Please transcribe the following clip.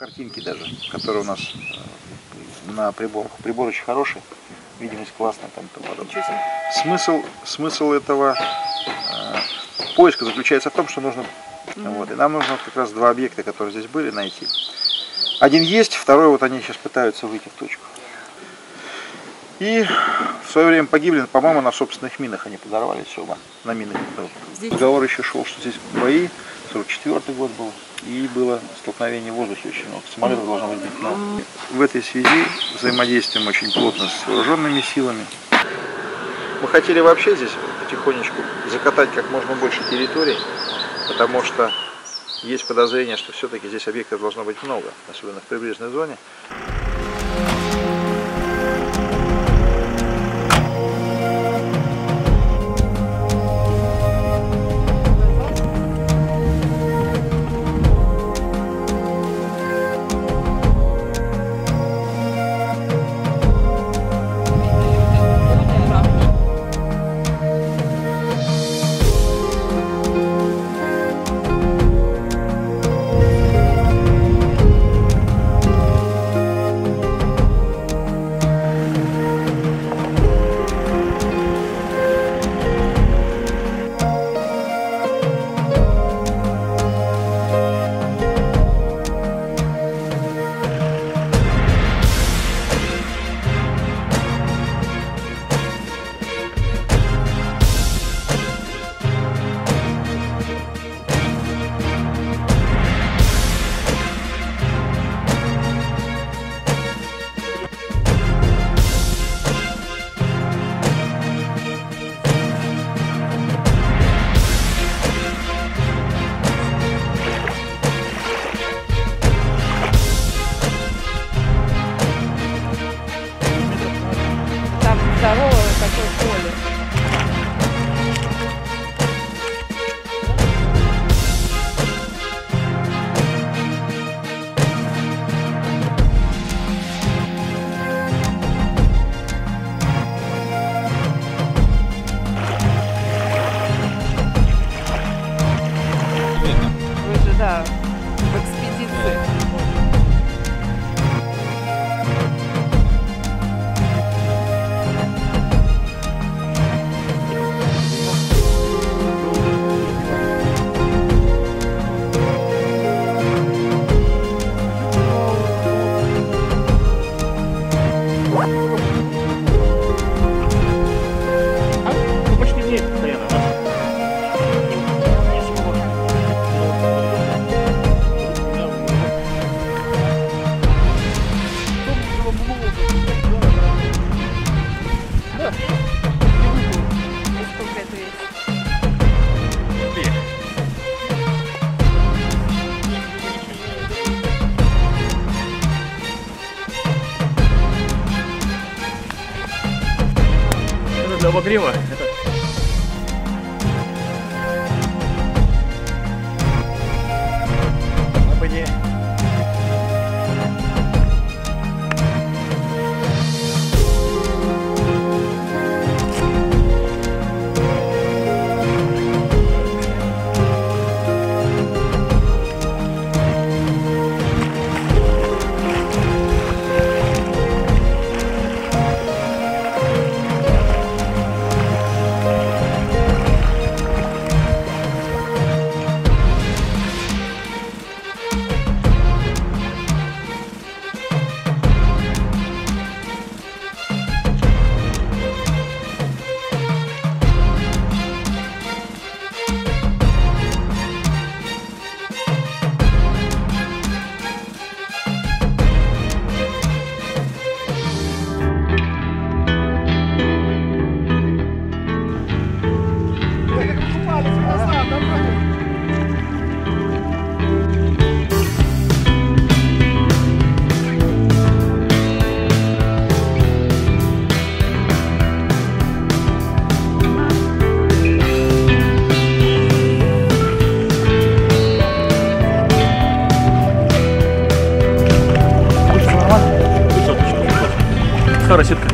картинки даже, которые у нас на приборах. Прибор очень хороший, видимость классная, там, и тому подобное. Смысл этого поиска заключается в том, что нужно, вот, и нам нужно как раз два объекта, которые здесь были, найти. Один есть, второй вот они сейчас пытаются выйти в точку. И в свое время погибли, по-моему, на собственных минах они подорвались оба, на минах. Разговор еще шел, что здесь бои, 44-й год был, и было столкновение в воздухе очень много. Самолетов должно быть много. В этой связи взаимодействуем очень плотно с вооруженными силами. Мы хотели вообще здесь потихонечку закатать как можно больше территорий, потому что есть подозрение, что все-таки здесь объектов должно быть много, особенно в прибрежной зоне. Здоровое такое поле. Вы же, да, в экспедиции. Для обогрева это... Напади. Хорошая сетка.